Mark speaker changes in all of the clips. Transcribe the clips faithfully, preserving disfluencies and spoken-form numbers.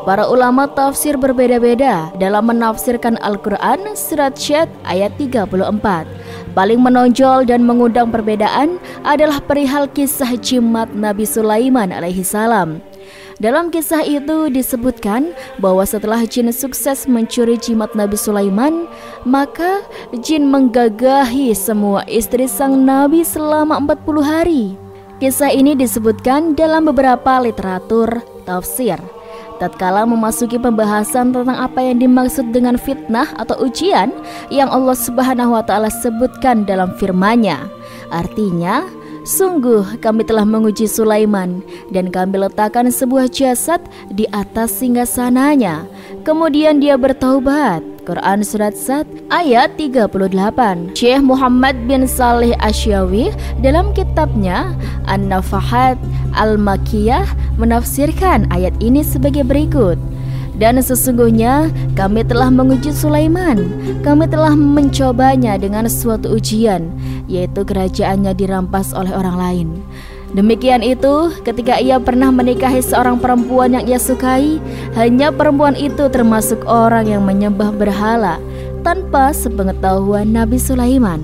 Speaker 1: Para ulama tafsir berbeda-beda dalam menafsirkan Al-Quran surat Syad ayat tiga puluh empat. Paling menonjol dan mengundang perbedaan adalah perihal kisah jimat Nabi Sulaiman alaihi salam. Dalam kisah itu disebutkan bahwa setelah jin sukses mencuri jimat Nabi Sulaiman, maka jin menggagahi semua istri sang Nabi selama empat puluh hari. Kisah ini disebutkan dalam beberapa literatur tafsir. Tatkala memasuki pembahasan tentang apa yang dimaksud dengan fitnah atau ujian yang Allah Subhanahu wa taala sebutkan dalam firman-Nya. Artinya, sungguh kami telah menguji Sulaiman dan kami letakkan sebuah jasad di atas singgasananya. Kemudian dia bertaubat. Quran Surat Sad ayat tiga puluh delapan. Syekh Muhammad bin Saleh Asyawi dalam kitabnya An-Nafahat Al-Makiyah menafsirkan ayat ini sebagai berikut. Dan sesungguhnya kami telah menguji Sulaiman, kami telah mencobanya dengan suatu ujian, yaitu kerajaannya dirampas oleh orang lain. Demikian itu ketika ia pernah menikahi seorang perempuan yang ia sukai, hanya perempuan itu termasuk orang yang menyembah berhala tanpa sepengetahuan Nabi Sulaiman.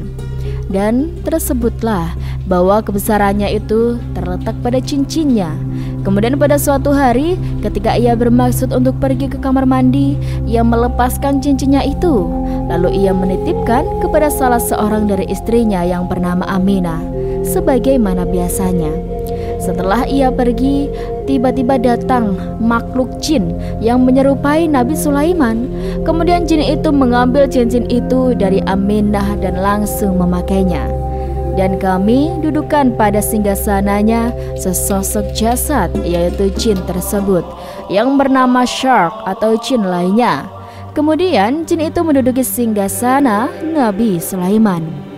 Speaker 1: Dan tersebutlah bahwa kebesarannya itu terletak pada cincinnya. Kemudian pada suatu hari ketika ia bermaksud untuk pergi ke kamar mandi, ia melepaskan cincinnya itu. Lalu ia menitipkan kepada salah seorang dari istrinya yang bernama Aminah, sebagaimana biasanya. Setelah ia pergi, tiba-tiba datang makhluk jin yang menyerupai Nabi Sulaiman. Kemudian jin itu mengambil cincin itu dari Aminah dan langsung memakainya. Dan kami dudukkan pada singgasananya sesosok jasad, yaitu jin tersebut yang bernama Shark atau jin lainnya. Kemudian jin itu menduduki singgasana Nabi Sulaiman.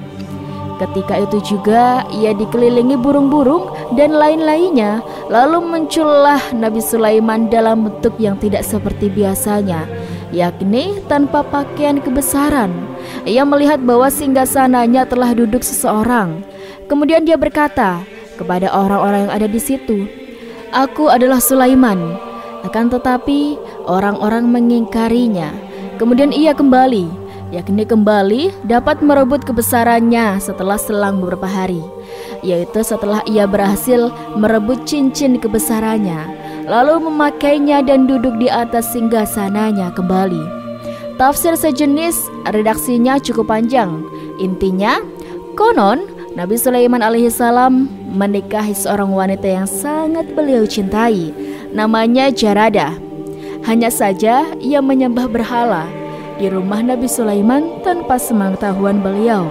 Speaker 1: Ketika itu juga ia dikelilingi burung-burung dan lain-lainnya. Lalu muncullah Nabi Sulaiman dalam bentuk yang tidak seperti biasanya, yakni tanpa pakaian kebesaran. Ia melihat bahwa singgasananya telah duduk seseorang. Kemudian dia berkata kepada orang-orang yang ada di situ, "Aku adalah Sulaiman." Akan tetapi orang-orang mengingkarinya. Kemudian ia kembali, yakni kembali dapat merebut kebesarannya setelah selang beberapa hari, yaitu setelah ia berhasil merebut cincin kebesarannya, lalu memakainya dan duduk di atas singgasananya kembali. Tafsir sejenis redaksinya cukup panjang. Intinya, konon Nabi Sulaiman alaihi salam menikahi seorang wanita yang sangat beliau cintai, namanya Jarada. Hanya saja ia menyembah berhala di rumah Nabi Sulaiman tanpa sepengetahuan beliau.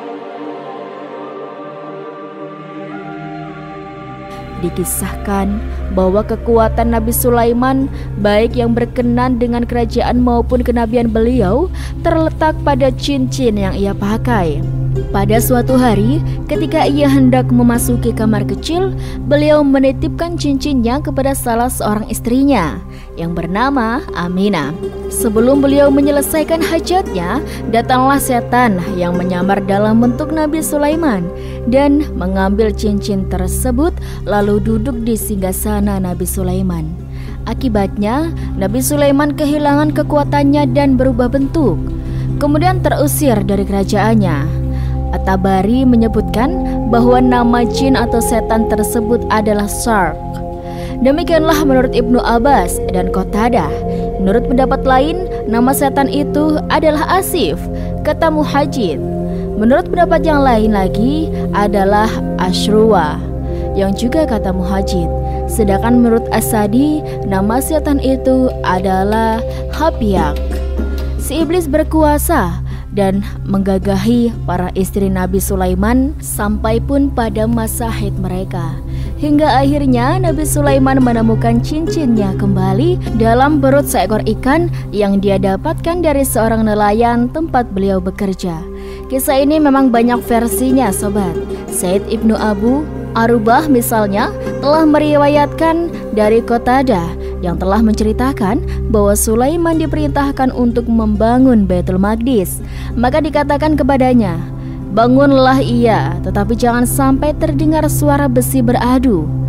Speaker 1: Dikisahkan bahwa kekuatan Nabi Sulaiman, baik yang berkenan dengan kerajaan maupun kenabian beliau, terletak pada cincin yang ia pakai. Pada suatu hari, ketika ia hendak memasuki kamar kecil, beliau menitipkan cincinnya kepada salah seorang istrinya yang bernama Aminah. Sebelum beliau menyelesaikan hajatnya, datanglah setan yang menyamar dalam bentuk Nabi Sulaiman dan mengambil cincin tersebut lalu duduk di singgasana Nabi Sulaiman. Akibatnya, Nabi Sulaiman kehilangan kekuatannya dan berubah bentuk, kemudian terusir dari kerajaannya. At-Tabari menyebutkan bahwa nama jin atau setan tersebut adalah Shark. Demikianlah menurut Ibnu Abbas dan Qatadah. Menurut pendapat lain, nama setan itu adalah Asif, kata Muhajid. Menurut pendapat yang lain lagi adalah Ashruwa, yang juga kata Muhajid. Sedangkan menurut Asadi, nama setan itu adalah Habyak. Si iblis berkuasa dan menggagahi para istri Nabi Sulaiman sampai pun pada masa haid mereka. Hingga akhirnya Nabi Sulaiman menemukan cincinnya kembali dalam perut seekor ikan yang dia dapatkan dari seorang nelayan tempat beliau bekerja. Kisah ini memang banyak versinya sobat. Said Ibnu Abu Arubah misalnya telah meriwayatkan dari Qatadah yang telah menceritakan bahwa Sulaiman diperintahkan untuk membangun Baitul Maqdis. Maka dikatakan kepadanya, "Bangunlah ia, tetapi jangan sampai terdengar suara besi beradu."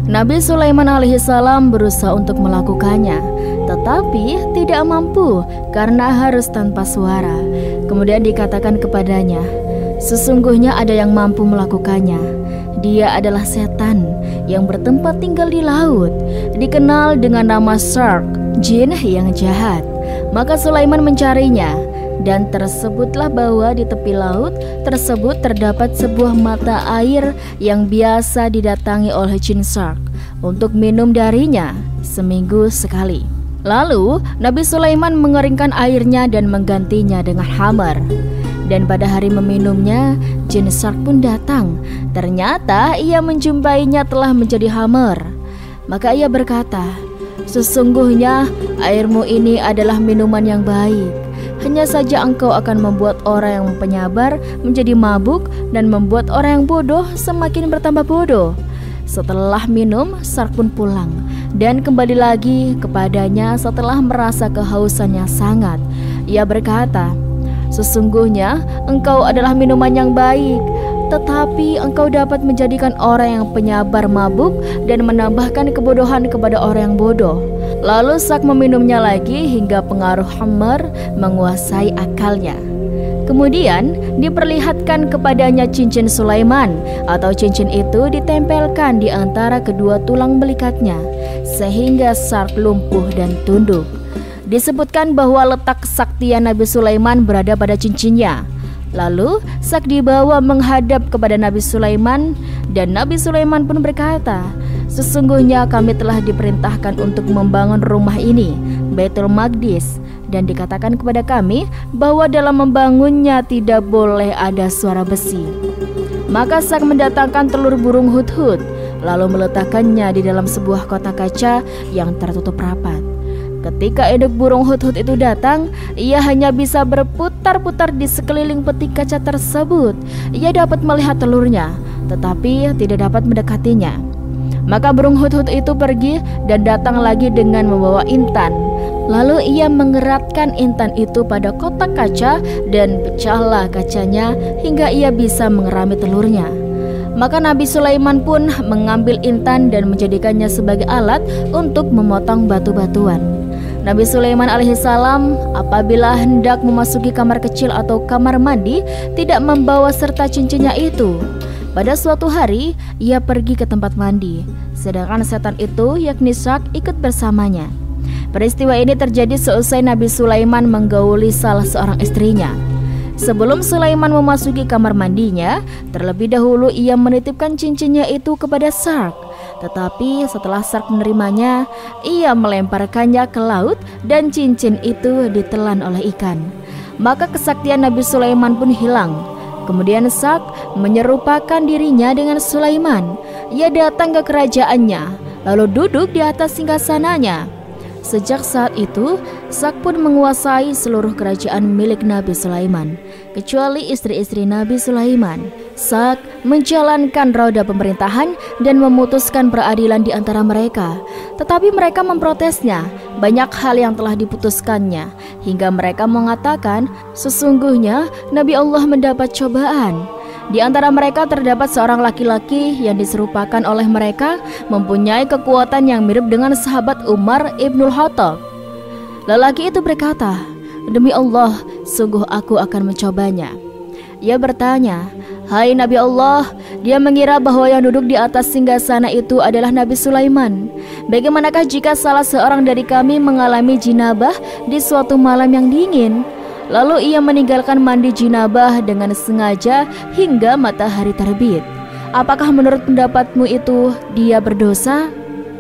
Speaker 1: Nabi Sulaiman alaihissalam berusaha untuk melakukannya, tetapi tidak mampu karena harus tanpa suara. Kemudian dikatakan kepadanya, sesungguhnya ada yang mampu melakukannya. Dia adalah setan yang bertempat tinggal di laut, dikenal dengan nama Shark, jin yang jahat. Maka Sulaiman mencarinya, dan tersebutlah bahwa di tepi laut tersebut terdapat sebuah mata air yang biasa didatangi oleh jin Shark untuk minum darinya seminggu sekali. Lalu Nabi Sulaiman mengeringkan airnya dan menggantinya dengan hammer. Dan pada hari meminumnya, jin Shark pun datang. Ternyata ia menjumpainya telah menjadi hammer. Maka ia berkata, sesungguhnya airmu ini adalah minuman yang baik. Hanya saja engkau akan membuat orang yang penyabar menjadi mabuk dan membuat orang yang bodoh semakin bertambah bodoh. Setelah minum, Shark pun pulang dan kembali lagi kepadanya setelah merasa kehausannya sangat. Ia berkata, sesungguhnya engkau adalah minuman yang baik, tetapi engkau dapat menjadikan orang yang penyabar mabuk dan menambahkan kebodohan kepada orang yang bodoh. Lalu Shark meminumnya lagi hingga pengaruh hammer menguasai akalnya. Kemudian diperlihatkan kepadanya cincin Sulaiman, atau cincin itu ditempelkan di antara kedua tulang belikatnya sehingga Shark lumpuh dan tunduk. Disebutkan bahwa letak kesaktian Nabi Sulaiman berada pada cincinnya. Lalu Shark dibawa menghadap kepada Nabi Sulaiman, dan Nabi Sulaiman pun berkata, sesungguhnya kami telah diperintahkan untuk membangun rumah ini, Baitul Maqdis, dan dikatakan kepada kami bahwa dalam membangunnya tidak boleh ada suara besi. Maka Shark mendatangkan telur burung hudhud, lalu meletakkannya di dalam sebuah kotak kaca yang tertutup rapat. Ketika induk burung hudhud itu datang, ia hanya bisa berputar-putar di sekeliling peti kaca tersebut. Ia dapat melihat telurnya, tetapi tidak dapat mendekatinya. Maka burung hudhud itu pergi dan datang lagi dengan membawa intan. Lalu ia mengeratkan intan itu pada kotak kaca dan pecahlah kacanya hingga ia bisa mengerami telurnya. Maka Nabi Sulaiman pun mengambil intan dan menjadikannya sebagai alat untuk memotong batu-batuan. Nabi Sulaiman alaihissalam apabila hendak memasuki kamar kecil atau kamar mandi tidak membawa serta cincinnya itu. Pada suatu hari ia pergi ke tempat mandi, sedangkan setan itu yakni Shark ikut bersamanya. Peristiwa ini terjadi seusai Nabi Sulaiman menggauli salah seorang istrinya. Sebelum Sulaiman memasuki kamar mandinya, terlebih dahulu ia menitipkan cincinnya itu kepada Shark. Tetapi setelah Shark menerimanya, ia melemparkannya ke laut dan cincin itu ditelan oleh ikan. Maka kesaktian Nabi Sulaiman pun hilang. Kemudian Shark menyerupakan dirinya dengan Sulaiman. Ia datang ke kerajaannya, lalu duduk di atas singgasananya. Sejak saat itu, Shark pun menguasai seluruh kerajaan milik Nabi Sulaiman, kecuali istri-istri Nabi Sulaiman. Shark menjalankan roda pemerintahan dan memutuskan peradilan di antara mereka. Tetapi mereka memprotesnya, banyak hal yang telah diputuskannya, hingga mereka mengatakan, sesungguhnya Nabi Allah mendapat cobaan. Di antara mereka terdapat seorang laki-laki yang diserupakan oleh mereka mempunyai kekuatan yang mirip dengan sahabat Umar ibnul Khattab. Lelaki itu berkata, demi Allah, sungguh aku akan mencobanya. Ia bertanya, hai Nabi Allah, dia mengira bahwa yang duduk di atas singgasana itu adalah Nabi Sulaiman. Bagaimanakah jika salah seorang dari kami mengalami jinabah di suatu malam yang dingin? Lalu ia meninggalkan mandi jinabah dengan sengaja hingga matahari terbit. Apakah menurut pendapatmu itu dia berdosa?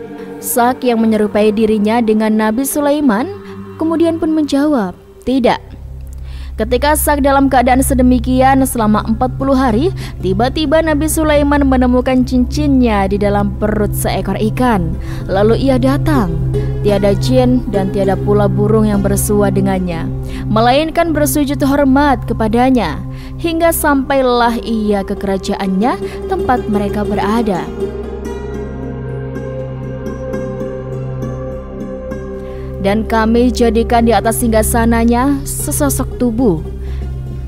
Speaker 1: Shark yang menyerupai dirinya dengan Nabi Sulaiman kemudian pun menjawab, tidak. Ketika Shark dalam keadaan sedemikian selama empat puluh hari, tiba-tiba Nabi Sulaiman menemukan cincinnya di dalam perut seekor ikan. Lalu ia datang. Tiada jin dan tiada pula burung yang bersua dengannya, melainkan bersujud hormat kepadanya, hingga sampailah ia ke kerajaannya tempat mereka berada. Dan kami jadikan di atas singgasananya sesosok tubuh.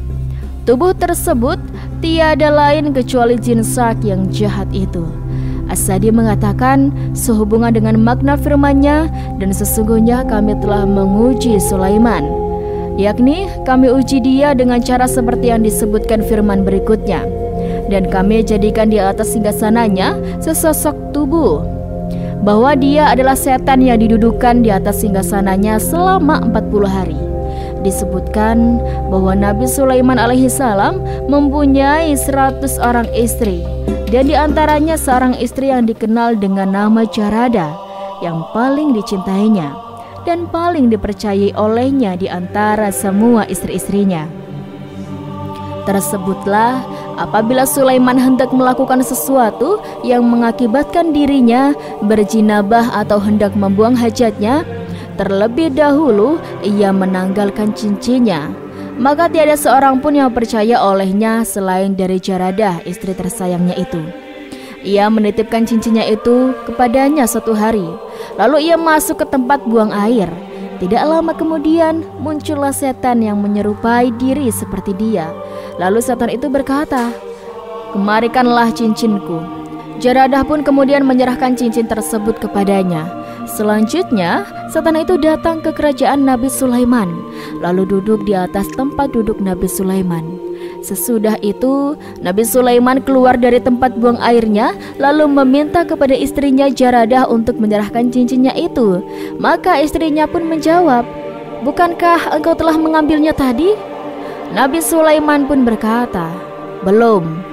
Speaker 1: Tubuh tersebut tiada lain kecuali jin Shark yang jahat itu. As-Sadi mengatakan sehubungan dengan makna firman-Nya, dan sesungguhnya kami telah menguji Sulaiman, yakni kami uji dia dengan cara seperti yang disebutkan firman berikutnya, dan kami jadikan di atas singgasananya sesosok tubuh, bahwa dia adalah setan yang didudukan di atas singgasananya selama empat puluh hari. Disebutkan bahwa Nabi Sulaiman alaihi salam mempunyai seratus orang istri, dan diantaranya seorang istri yang dikenal dengan nama Jarada, yang paling dicintainya dan paling dipercayai olehnya di antara semua istri-istrinya. Tersebutlah apabila Sulaiman hendak melakukan sesuatu yang mengakibatkan dirinya berjinabah atau hendak membuang hajatnya, terlebih dahulu ia menanggalkan cincinnya, maka tiada seorang pun yang percaya olehnya selain dari Jaradah, istri tersayangnya itu. Ia menitipkan cincinnya itu kepadanya suatu hari, lalu ia masuk ke tempat buang air. Tidak lama kemudian muncullah setan yang menyerupai diri seperti dia. Lalu setan itu berkata, "Kemarikanlah cincinku." Jaradah pun kemudian menyerahkan cincin tersebut kepadanya. Selanjutnya, setan itu datang ke kerajaan Nabi Sulaiman, lalu duduk di atas tempat duduk Nabi Sulaiman. Sesudah itu, Nabi Sulaiman keluar dari tempat buang airnya, lalu meminta kepada istrinya Jaradah untuk menyerahkan cincinnya itu. Maka istrinya pun menjawab, "Bukankah engkau telah mengambilnya tadi?" Nabi Sulaiman pun berkata, "Belum."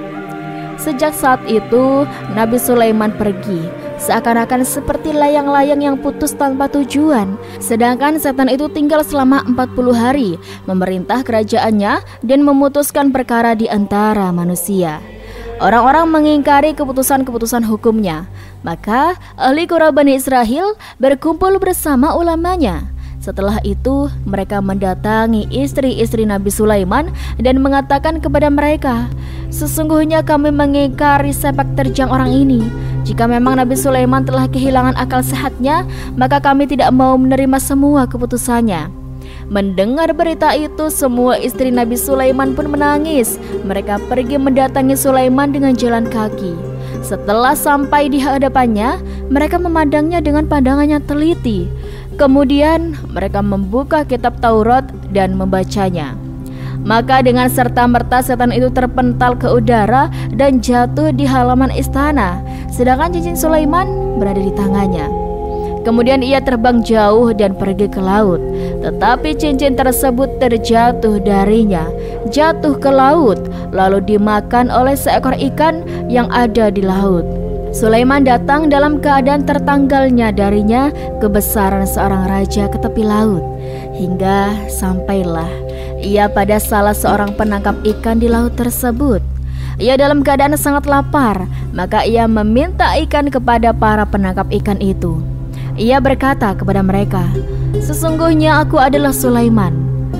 Speaker 1: Sejak saat itu, Nabi Sulaiman pergi, seakan-akan seperti layang-layang yang putus tanpa tujuan. Sedangkan setan itu tinggal selama empat puluh hari, memerintah kerajaannya dan memutuskan perkara di antara manusia. Orang-orang mengingkari keputusan-keputusan hukumnya. Maka ahli Qura Bani Israel berkumpul bersama ulamanya. Setelah itu, mereka mendatangi istri-istri Nabi Sulaiman dan mengatakan kepada mereka, "Sesungguhnya kami mengingkari sepak terjang orang ini. Jika memang Nabi Sulaiman telah kehilangan akal sehatnya, maka kami tidak mau menerima semua keputusannya." Mendengar berita itu, semua istri Nabi Sulaiman pun menangis. Mereka pergi mendatangi Sulaiman dengan jalan kaki. Setelah sampai di hadapannya, mereka memandangnya dengan pandangan yang teliti. Kemudian mereka membuka kitab Taurat dan membacanya. Maka dengan serta-merta setan itu terpental ke udara dan jatuh di halaman istana, sedangkan cincin Sulaiman berada di tangannya. Kemudian ia terbang jauh dan pergi ke laut, tetapi cincin tersebut terjatuh darinya, jatuh ke laut, lalu dimakan oleh seekor ikan yang ada di laut. Sulaiman datang dalam keadaan tertanggalnya darinya kebesaran seorang raja ke tepi laut, hingga sampailah ia pada salah seorang penangkap ikan di laut tersebut. Ia dalam keadaan sangat lapar, maka ia meminta ikan kepada para penangkap ikan itu. Ia berkata kepada mereka, "Sesungguhnya aku adalah Sulaiman."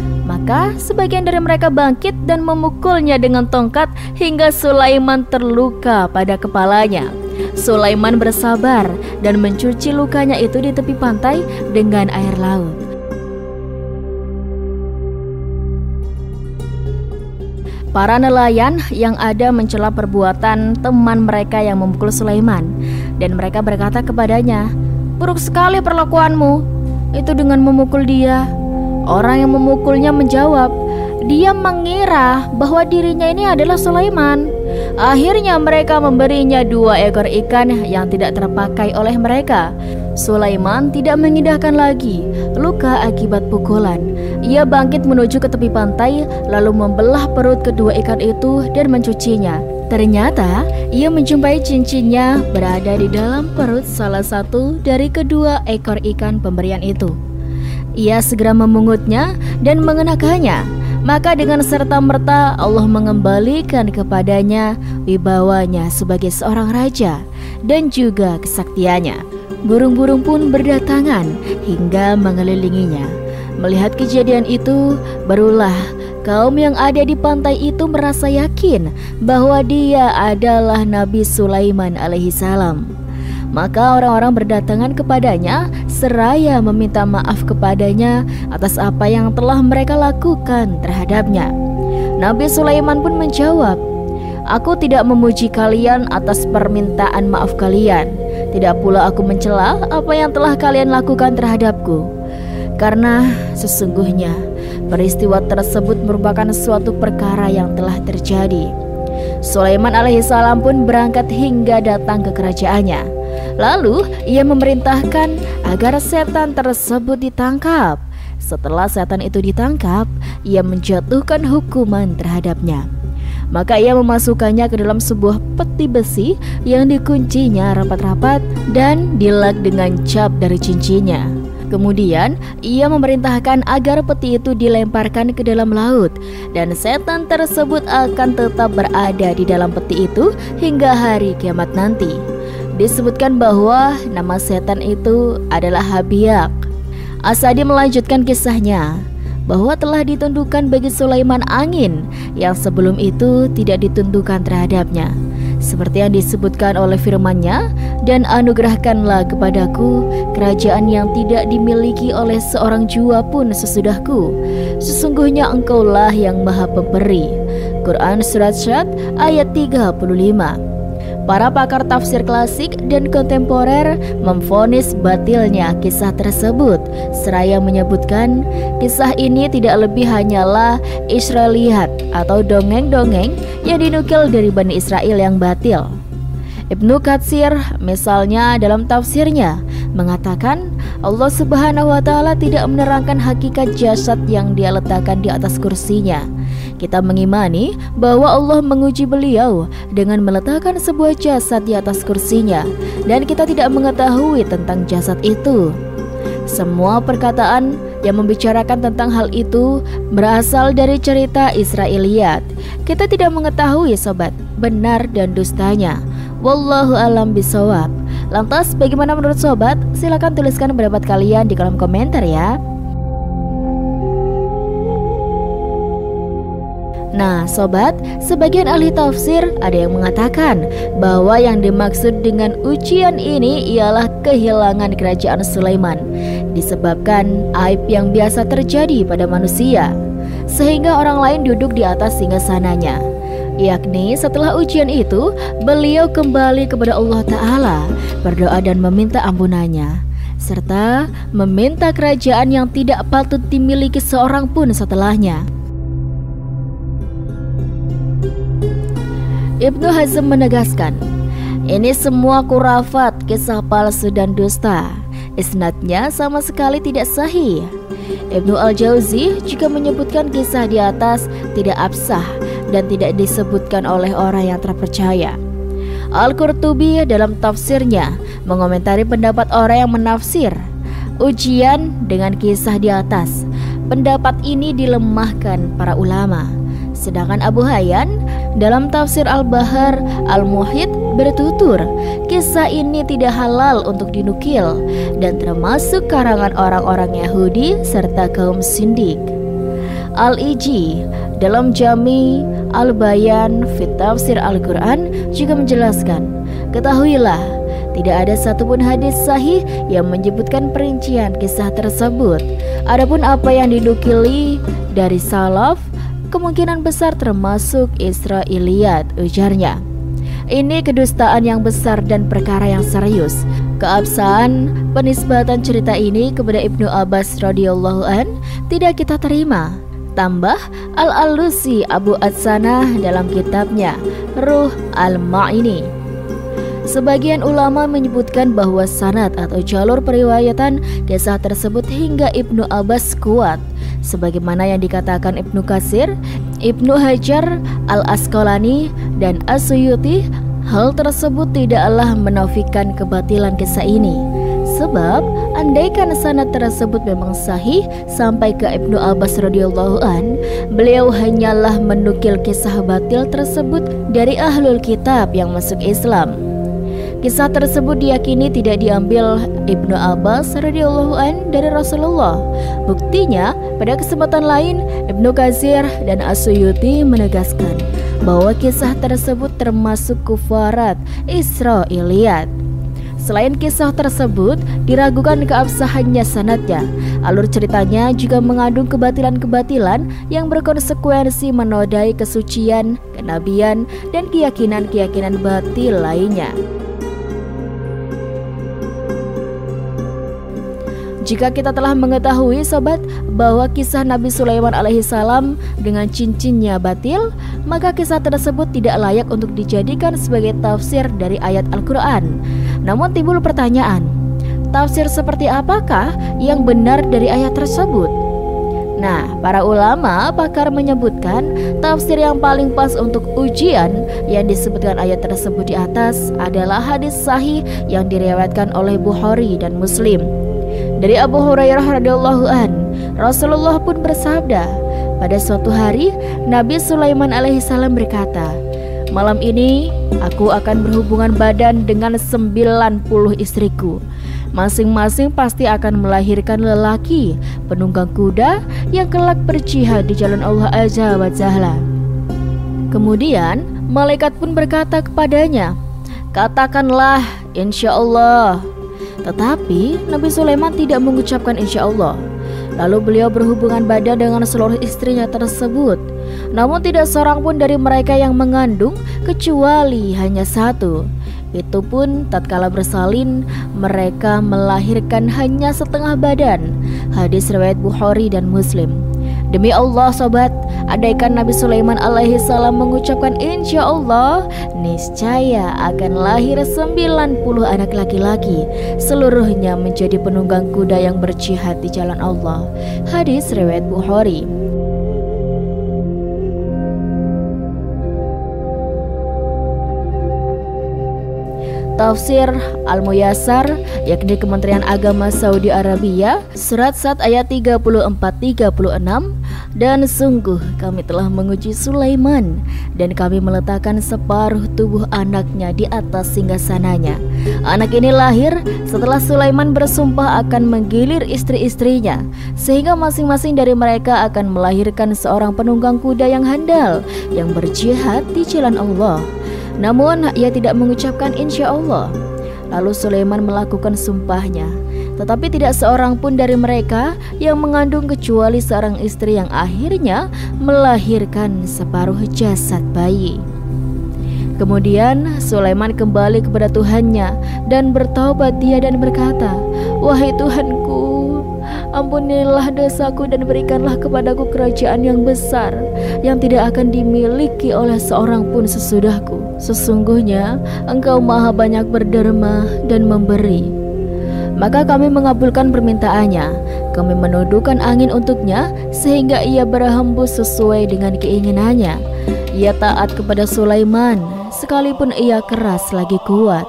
Speaker 1: Maka sebagian dari mereka bangkit dan memukulnya dengan tongkat hingga Sulaiman terluka pada kepalanya. Sulaiman bersabar dan mencuci lukanya itu di tepi pantai dengan air laut. Para nelayan yang ada mencela perbuatan teman mereka yang memukul Sulaiman, dan mereka berkata kepadanya, "Buruk sekali perlakuanmu itu dengan memukul dia." Orang yang memukulnya menjawab, "Dia mengira bahwa dirinya ini adalah Sulaiman." Akhirnya mereka memberinya dua ekor ikan yang tidak terpakai oleh mereka. Sulaiman tidak mengindahkan lagi luka akibat pukulan. Ia bangkit menuju ke tepi pantai, lalu membelah perut kedua ikan itu dan mencucinya. Ternyata ia menjumpai cincinnya berada di dalam perut salah satu dari kedua ekor ikan pemberian itu. Ia segera memungutnya dan mengenakannya. Maka dengan serta-merta Allah mengembalikan kepadanya wibawanya sebagai seorang raja dan juga kesaktiannya. Burung-burung pun berdatangan hingga mengelilinginya. Melihat kejadian itu, barulah kaum yang ada di pantai itu merasa yakin bahwa dia adalah Nabi Sulaiman alaihi salam. Maka orang-orang berdatangan kepadanya seraya meminta maaf kepadanya atas apa yang telah mereka lakukan terhadapnya. Nabi Sulaiman pun menjawab, Aku tidak memuji kalian atas permintaan maaf kalian. Tidak pula aku mencela apa yang telah kalian lakukan terhadapku. Karena sesungguhnya peristiwa tersebut merupakan suatu perkara yang telah terjadi. Sulaiman alaihissalam pun berangkat hingga datang ke kerajaannya. Lalu ia memerintahkan agar setan tersebut ditangkap. Setelah setan itu ditangkap, ia menjatuhkan hukuman terhadapnya. Maka ia memasukkannya ke dalam sebuah peti besi yang dikuncinya rapat-rapat dan dilak dengan cap dari cincinnya. Kemudian ia memerintahkan agar peti itu dilemparkan ke dalam laut, dan setan tersebut akan tetap berada di dalam peti itu hingga hari kiamat nanti. Disebutkan bahwa nama setan itu adalah Habyak. As-Sa'di melanjutkan kisahnya bahwa telah ditundukkan bagi Sulaiman angin yang sebelum itu tidak ditundukkan terhadapnya, seperti yang disebutkan oleh firman-Nya, dan anugerahkanlah kepadaku kerajaan yang tidak dimiliki oleh seorang jua pun sesudahku. Sesungguhnya engkaulah yang maha pemberi. Quran Surat Syad ayat tiga puluh lima. Para pakar tafsir klasik dan kontemporer memvonis batilnya kisah tersebut, seraya menyebutkan kisah ini tidak lebih hanyalah Israiliyat atau dongeng-dongeng yang dinukil dari Bani Israel yang batil. Ibnu Katsir misalnya dalam tafsirnya mengatakan Allah Subhanahu wa Ta'ala tidak menerangkan hakikat jasad yang dia letakkan di atas kursinya. Kita mengimani bahwa Allah menguji beliau dengan meletakkan sebuah jasad di atas kursinya, dan kita tidak mengetahui tentang jasad itu. Semua perkataan yang membicarakan tentang hal itu berasal dari cerita Israiliyat. Kita tidak mengetahui sobat benar dan dustanya. Wallahu alam bisawab. Lantas bagaimana menurut sobat? Silahkan tuliskan pendapat kalian di kolom komentar ya. Nah sobat, sebagian ahli tafsir ada yang mengatakan bahwa yang dimaksud dengan ujian ini ialah kehilangan kerajaan Sulaiman disebabkan aib yang biasa terjadi pada manusia, sehingga orang lain duduk di atas singgasananya. Yakni setelah ujian itu beliau kembali kepada Allah Ta'ala, berdoa dan meminta ampunannya, serta meminta kerajaan yang tidak patut dimiliki seorang pun setelahnya. Ibnu Hazm menegaskan, ini semua kurafat, kisah palsu dan dusta. Isnadnya sama sekali tidak sahih. Ibnu Al-Jauzi juga menyebutkan kisah di atas tidak absah dan tidak disebutkan oleh orang yang terpercaya. Al-Qurtubi dalam tafsirnya mengomentari pendapat orang yang menafsir ujian dengan kisah di atas. Pendapat ini dilemahkan para ulama. Sedangkan Abu Hayyan dalam tafsir Al-Bahar Al-Muhit bertutur, kisah ini tidak halal untuk dinukil dan termasuk karangan orang-orang Yahudi serta kaum Sindik. Al-Iji dalam Jami Al-Bayan Fit Tafsir Al-Quran juga menjelaskan, ketahuilah tidak ada satupun hadis sahih yang menyebutkan perincian kisah tersebut. Adapun apa yang dinukili dari salaf kemungkinan besar termasuk Israiliyat, ujarnya. Ini kedustaan yang besar dan perkara yang serius. Keabsahan penisbatan cerita ini kepada Ibnu Abbas radhiyallahu an tidak kita terima. Tambah Al-Alusi Abu Adsanah dalam kitabnya Ruh Al-Ma'ini. Sebagian ulama menyebutkan bahwa sanad atau jalur periwayatan kisah tersebut hingga Ibnu Abbas kuat, sebagaimana yang dikatakan Ibnu Katsir, Ibnu Hajar Al-Asqalani, dan As-Suyuti. Hal tersebut tidaklah menafikan kebatilan kisah ini, sebab andaikan sanad tersebut memang sahih sampai ke Ibnu Abbas radhiyallahu an, beliau hanyalah menukil kisah batil tersebut dari ahlul kitab yang masuk Islam. Kisah tersebut diyakini tidak diambil Ibnu Abbas radhiyallahu an dari Rasulullah. Buktinya, pada kesempatan lain Ibnu Katsir dan As-Suyuti menegaskan bahwa kisah tersebut termasuk kufarat Israiliyat. Selain kisah tersebut, diragukan keabsahannya sanadnya. Alur ceritanya juga mengandung kebatilan-kebatilan yang berkonsekuensi menodai kesucian, kenabian, dan keyakinan-keyakinan batil lainnya. Jika kita telah mengetahui sobat bahwa kisah Nabi Sulaiman alaihissalam dengan cincinnya batil, maka kisah tersebut tidak layak untuk dijadikan sebagai tafsir dari ayat Al-Quran. Namun timbul pertanyaan, tafsir seperti apakah yang benar dari ayat tersebut? Nah, para ulama pakar menyebutkan tafsir yang paling pas untuk ujian yang disebutkan ayat tersebut di atas adalah hadis sahih yang diriwayatkan oleh Bukhari dan Muslim. Dari Abu Hurairah radhiyallahu an, Rasulullah pun bersabda, pada suatu hari Nabi Sulaiman alaihissalam berkata, malam ini aku akan berhubungan badan dengan sembilan puluh istriku. Masing-masing pasti akan melahirkan lelaki penunggang kuda yang kelak berjihad di jalan Allah Azza wa Jalla. Kemudian malaikat pun berkata kepadanya, katakanlah insya Allah. Tetapi Nabi Sulaiman tidak mengucapkan insya Allah. Lalu beliau berhubungan badan dengan seluruh istrinya tersebut. Namun tidak seorang pun dari mereka yang mengandung kecuali hanya satu. Itu pun tatkala bersalin mereka melahirkan hanya setengah badan. Hadis riwayat Bukhari dan Muslim. Demi Allah sobat, andaikan Nabi Sulaiman alaihissalam mengucapkan insya Allah, niscaya akan lahir sembilan puluh anak laki-laki, seluruhnya menjadi penunggang kuda yang berjihad di jalan Allah. Hadis riwayat Bukhari. Tafsir Al-Muyassar, yakni Kementerian Agama Saudi Arabia, surat Sad ayat tiga puluh empat tiga puluh enam. Dan sungguh kami telah menguji Sulaiman, dan kami meletakkan separuh tubuh anaknya di atas singgasananya. Anak ini lahir setelah Sulaiman bersumpah akan menggilir istri-istrinya, sehingga masing-masing dari mereka akan melahirkan seorang penunggang kuda yang handal, yang berjihad di jalan Allah. Namun ia tidak mengucapkan insya Allah. Lalu Sulaiman melakukan sumpahnya, tetapi tidak seorang pun dari mereka yang mengandung kecuali seorang istri yang akhirnya melahirkan separuh jasad bayi. Kemudian Sulaiman kembali kepada Tuhannya dan bertaubat dia dan berkata, wahai Tuhanku, ampunilah dosaku dan berikanlah kepadaku kerajaan yang besar yang tidak akan dimiliki oleh seorang pun sesudahku. Sesungguhnya Engkau maha banyak berderma dan memberi. Maka kami mengabulkan permintaannya. Kami menundukkan angin untuknya sehingga ia berhembus sesuai dengan keinginannya. Ia taat kepada Sulaiman sekalipun ia keras lagi kuat.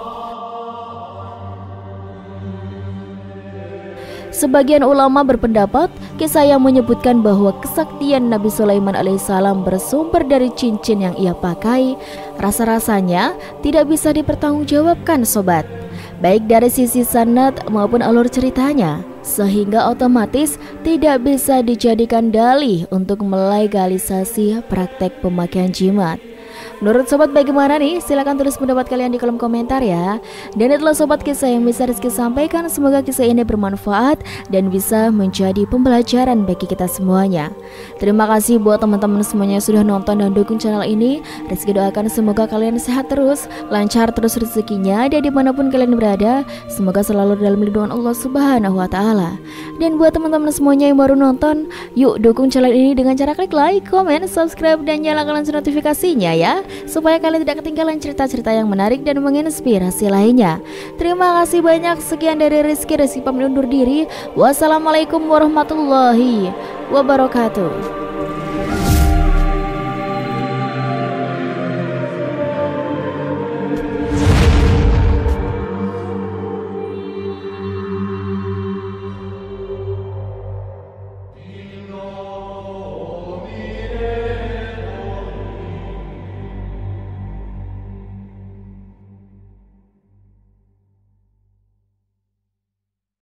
Speaker 1: Sebagian ulama berpendapat kisah yang menyebutkan bahwa kesaktian Nabi Sulaiman alaihissalam bersumber dari cincin yang ia pakai, rasa-rasanya tidak bisa dipertanggungjawabkan sobat, baik dari sisi sanad maupun alur ceritanya, sehingga otomatis tidak bisa dijadikan dalih untuk melegalisasi praktek pemakaian jimat. Menurut sobat bagaimana nih? Silahkan tulis pendapat kalian di kolom komentar ya. Dan itulah sobat kisah yang bisa Rizky sampaikan. Semoga kisah ini bermanfaat dan bisa menjadi pembelajaran bagi kita semuanya. Terima kasih buat teman-teman semuanya yang sudah nonton dan dukung channel ini. Rizky doakan semoga kalian sehat terus, lancar terus rezekinya, dan dimanapun kalian berada, semoga selalu dalam lindungan Allah Subhanahu wa Ta'ala. Dan buat teman-teman semuanya yang baru nonton, yuk dukung channel ini dengan cara klik like, comment, subscribe, dan nyalakan lonceng notifikasinya ya, supaya kalian tidak ketinggalan cerita-cerita yang menarik dan menginspirasi lainnya. Terima kasih banyak. Sekian dari Rizky. Rizky pamit undur diri. Wassalamualaikum warahmatullahi wabarakatuh.